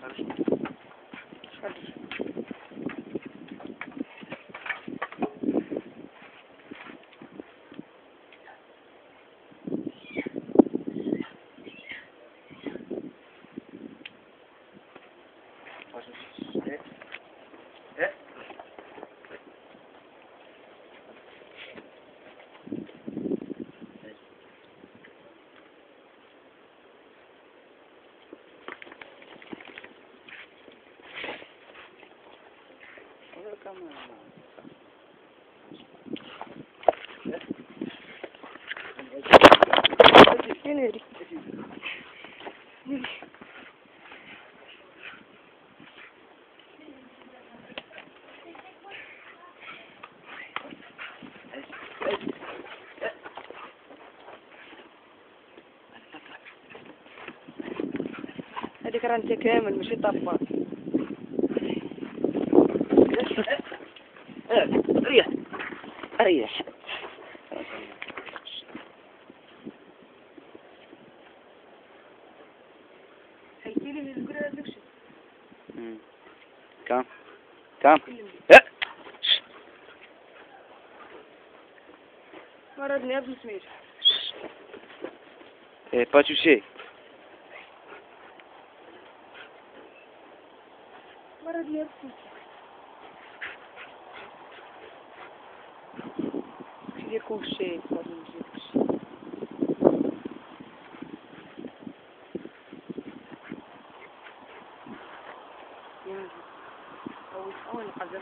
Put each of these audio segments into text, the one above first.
هذيك راه انت كامل ماشي طابات. ريح ريح. كم كم مرضني قبل سمير. Et pas touché. مرضني قبل سمير. كيدير كلشي أول حاجة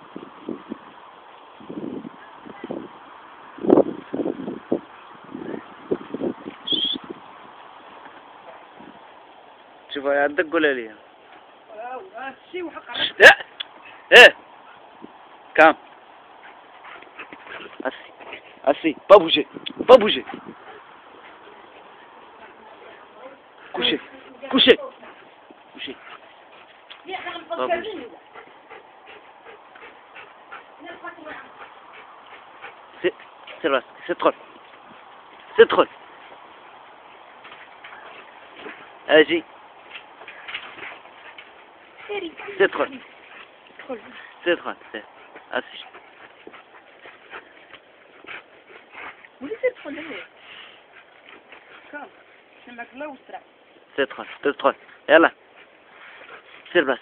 شوف عندك قول لي. شي وحق ايه كم assis pas bouger coucher pas bouger. C'est trop اجي c'est trop assis. ولي تدخل ليه كم سمعك لا وسرع تدخل يلا سير بس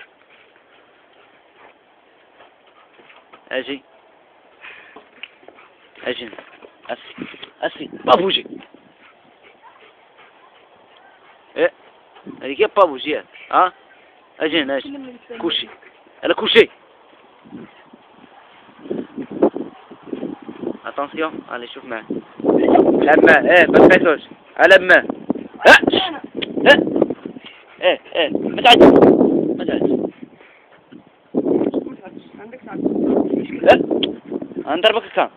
اجي اسي pas bouger. ايه هذيك pas bouger ها اجي كوشي يلا كوشي. attention allez شوف معاه لما ما تفاتوش على ما ما تعدش عندك ساعة نضربك الكام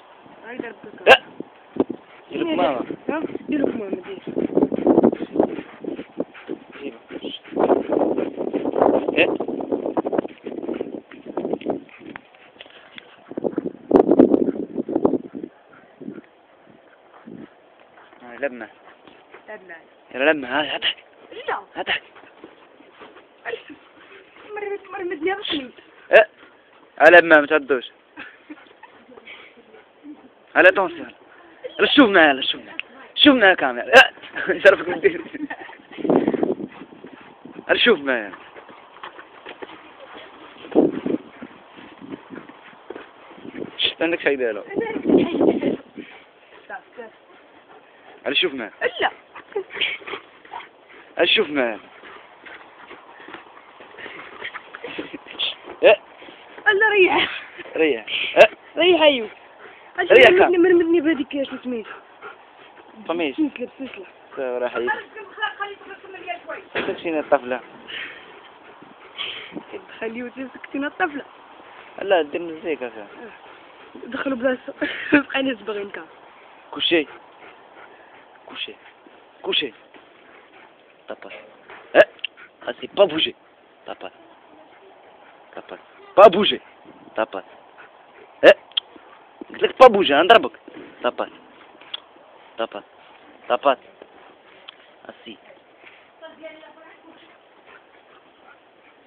ديرك ماما ديرك ماما دير لما يلا هاتك مر مدني غسمي على ما تعدوش على تونسيون شوف معايا كاميرا يشرفك ندير شوف معايا عندك شي ديالو شوف معايا لا شوف معايا الله ريح ايوه ريح مرمدني بهذيك اش سميتها قميص سلسلة راح يجي سكتينا الطفلة خليه وتسكتينا الطفلة لا دير مزيكا هكا دخلوا بلاصة بقينا زبغين كا كوشي طبل اسي با بوجي طبل با بوجي طبل قلت لك با بوجي نضربك طبل اسي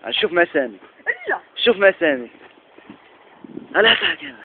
شوف مسامي. لا شوف مسامي. هلا تعال